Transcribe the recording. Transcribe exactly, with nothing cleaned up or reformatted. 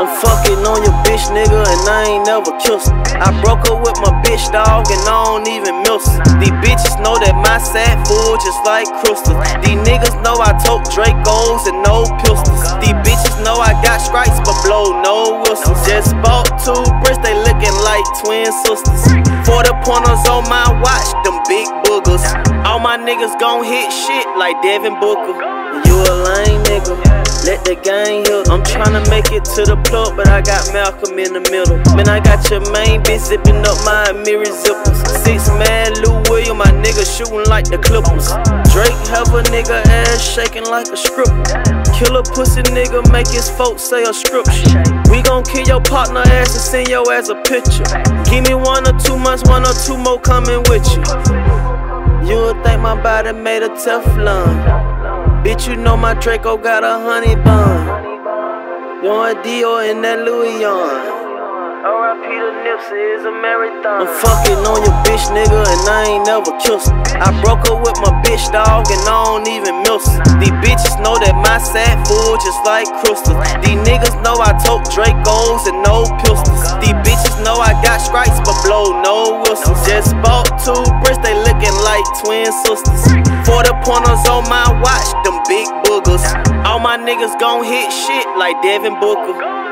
I'm fucking on your bitch, nigga, and I ain't never kissed her. I broke up with my bitch, dog, and I don't even miss her. These bitches know that my sack full just like crystals. These niggas know I tote Dracos and no pistols. These bitches know I got stripes but blow no whistles. Just bought two bricks, they looking like twin sisters. Forty pointers on my watch, them big boogers. All my niggas gon' hit shit like Devin Booker. You a lame nigga, let the gang hit. I'm tryna make it to the plug, but I got Malcolm in the middle. Man, I got your main bitch zipping up my mirror zippers. Six man Lou William, my nigga shooting like the Clippers. Drake have a nigga ass shaking like a stripper. Kill a pussy nigga, make his folks say a scripture. We gon' kill your partner ass and send your ass a picture. Give me one or two months, one or two more coming with you. You would think my body made of Teflon. Bitch, you know my Draco got a honey bun. You want Dior in that Louis on. R I P to Nipsey, is a marathon. I'm fucking on your bitch, nigga, and I ain't never kissed her. I broke up with my bitch, dog, and I don't even miss her. These bitches know that my sack full just like crystals. These niggas know I tote Dracos and no pistols. These bitches know I got stripes but blow no whistles. Just bought two bricks, they looking like twin sisters. Forty pointers on my watch, them big boogers. All my niggas gon' hit shit like Devin Booker.